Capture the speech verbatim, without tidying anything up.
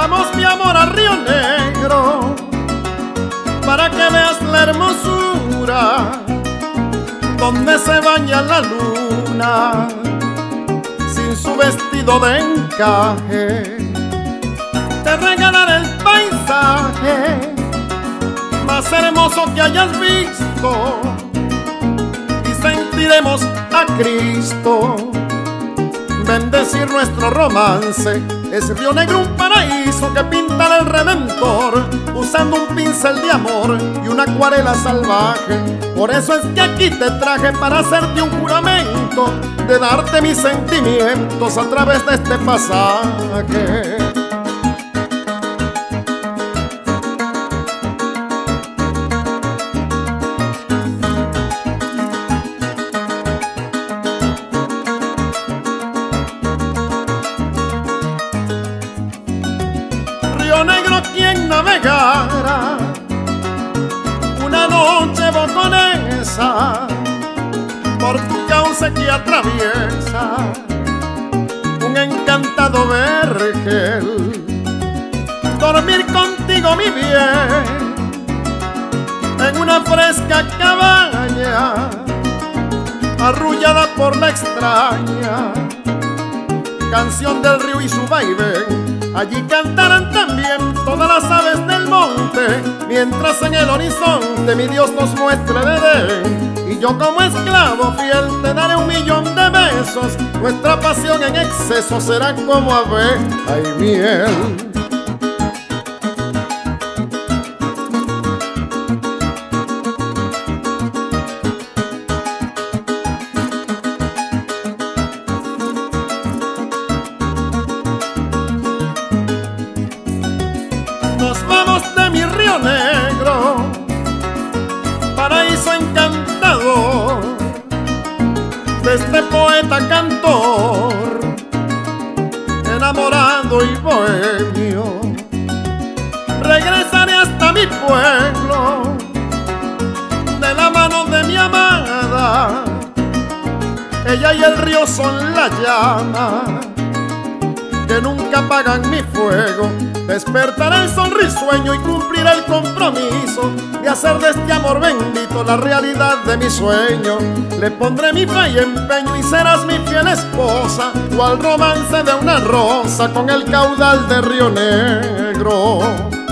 Vamos, mi amor, a Río Negro para que veas la hermosura donde se baña la luna sin su vestido de encaje. Te regalaré el paisaje más hermoso que hayas visto y sentiremos a Cristo bendecir nuestro romance. Es Río Negro un paraíso que pinta el Redentor usando un pincel de amor y una acuarela salvaje. Por eso es que aquí te traje para hacerte un juramento de darte mis sentimientos a través de este pasaje. Negro, quien navegara una noche boconesa por tu cauce que atraviesa un encantado vergel. Dormir contigo, mi bien, en una fresca cabaña arrullada por la extraña canción del río y su vaivén. Allí cantarán también todas las aves del monte, mientras en el horizonte mi Dios nos muestre el Edén. Y yo como esclavo fiel te daré un millón de besos, nuestra pasión en exceso será como abeja y miel. Nos vamos de mi Río Negro, paraíso encantador de este poeta cantor, enamorado y bohemio. Regresaré hasta mi pueblo de la mano de mi amada. Ella y el río son la llama que nunca apagan mi fuego. Despertaré el sol risueño y cumpliré el compromiso de hacer de este amor bendito la realidad de mi sueño. Le pondré mi fe y empeño y serás mi fiel esposa, cual romance de una rosa con el caudal de Río Negro.